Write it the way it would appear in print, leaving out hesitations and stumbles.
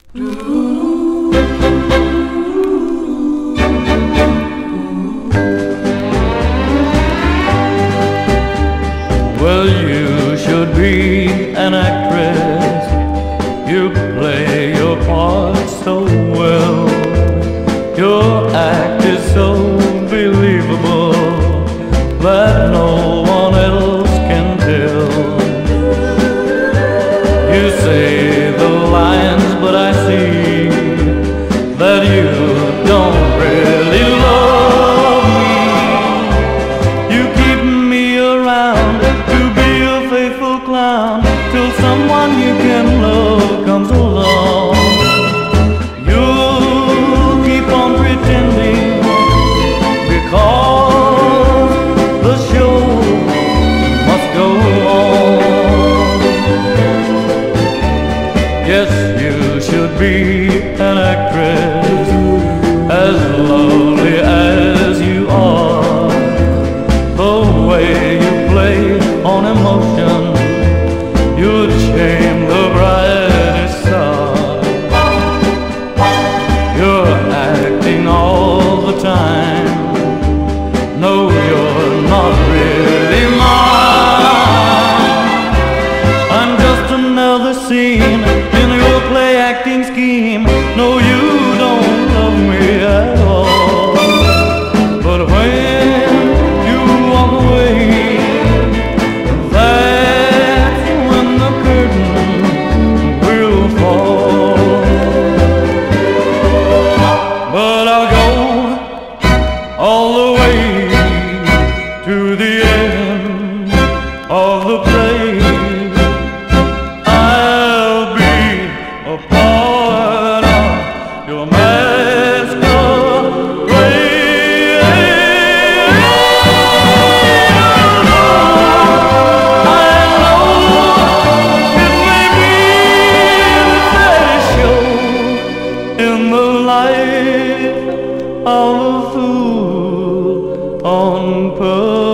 Well, you should be an actress. You play your part so well. Your act is so believable that no one else can tell. You say the lines, but I see that you don't really love me. You keep me around to be a faithful clown till someone you can love comes along. You'll keep on pretending because the show must go on. Yes, you should be an actress, as lovely as you are. The way you play on emotion, you'd shame the brightest star. You're acting all the time. No, you're not really mine. I'm just another scene in your play acting scheme. No, you don't love me at all. But when you walk away, that's when the curtain will fall. But I'll go all the way to the end of the play. I'll be a part of your masquerade. I know it may be the saddest show in the life of a fool on purpose.